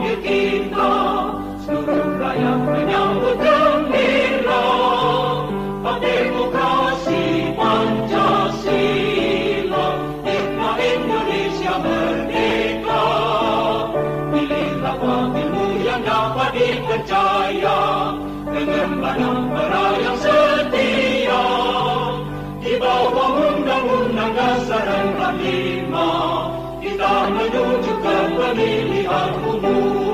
dipanggil kita, seluruh rakyat menyambut gembira. Demokrasi Pancasila, hikmah Indonesia merdeka. Pilihlah wakilmu yang dapat dipercaya, pengembangan pera yang setia. Di bawah Undang-Undang Dasar 45, kita menuju ke pemilihan umum.